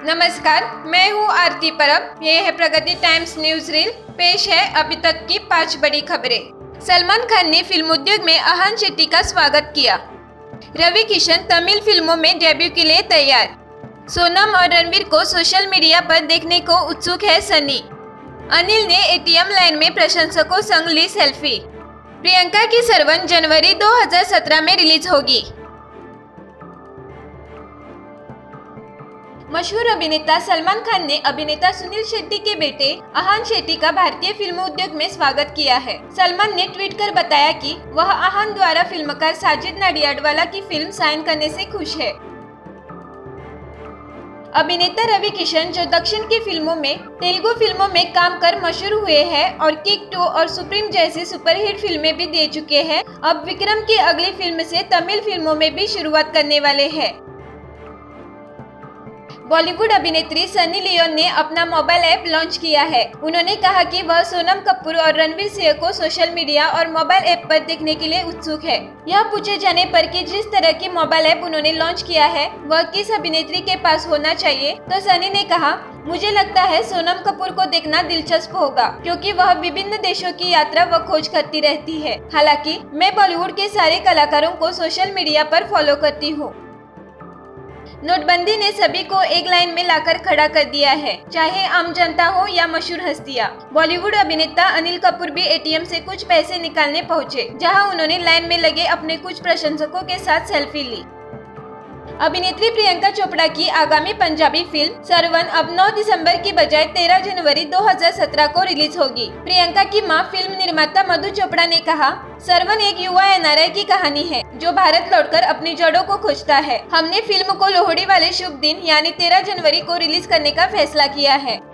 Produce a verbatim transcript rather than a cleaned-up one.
नमस्कार, मैं हूँ आरती परब। ये है प्रगति टाइम्स न्यूज रील। पेश है अभी तक की पांच बड़ी खबरें। सलमान खान ने फिल्म उद्योग में अहान शेट्टी का स्वागत किया। रवि किशन तमिल फिल्मों में डेब्यू के लिए तैयार। सोनम और रणवीर को सोशल मीडिया पर देखने को उत्सुक है सनी। अनिल ने एटीएम लाइन में प्रशंसकों संग ली सेल्फी। प्रियंका की सरवन जनवरी दो हज़ार सत्रह में रिलीज होगी। मशहूर अभिनेता सलमान खान ने अभिनेता सुनील शेट्टी के बेटे अहान शेट्टी का भारतीय फिल्म उद्योग में स्वागत किया है। सलमान ने ट्वीट कर बताया कि वह अहान द्वारा फिल्मकार साजिद नाडियाडवाला की फिल्म साइन करने से खुश है। अभिनेता रवि किशन, जो दक्षिण की फिल्मों में तेलुगु फिल्मों में काम कर मशहूर हुए हैं और किक टू और सुप्रीम जैसी सुपरहिट फिल्में भी दे चुके हैं, अब विक्रम की अगली फिल्म से तमिल फिल्मों में भी शुरुआत करने वाले हैं। बॉलीवुड अभिनेत्री सनी लियोन ने अपना मोबाइल ऐप लॉन्च किया है। उन्होंने कहा कि वह सोनम कपूर और रणवीर सिंह को सोशल मीडिया और मोबाइल ऐप पर देखने के लिए उत्सुक है। यह पूछे जाने पर कि जिस तरह की मोबाइल ऐप उन्होंने लॉन्च किया है वह किस अभिनेत्री के पास होना चाहिए, तो सनी ने कहा, मुझे लगता है सोनम कपूर को देखना दिलचस्प होगा क्योंकि वह विभिन्न देशों की यात्रा व खोज करती रहती है। हालांकि मैं बॉलीवुड के सारे कलाकारों को सोशल मीडिया पर फॉलो करती हूँ। नोटबंदी ने सभी को एक लाइन में लाकर खड़ा कर दिया है, चाहे आम जनता हो या मशहूर हस्तियां। बॉलीवुड अभिनेता अनिल कपूर भी एटीएम से कुछ पैसे निकालने पहुंचे, जहां उन्होंने लाइन में लगे अपने कुछ प्रशंसकों के साथ सेल्फी ली। अभिनेत्री प्रियंका चोपड़ा की आगामी पंजाबी फिल्म सरवन अब नौ दिसंबर की बजाय तेरह जनवरी दो हज़ार सत्रह को रिलीज होगी। प्रियंका की मां फिल्म निर्माता मधु चोपड़ा ने कहा, सरवन एक युवा एनआरआई की कहानी है जो भारत लौटकर अपनी जड़ों को खोजता है। हमने फिल्म को लोहड़ी वाले शुभ दिन यानी तेरह जनवरी को रिलीज करने का फैसला किया है।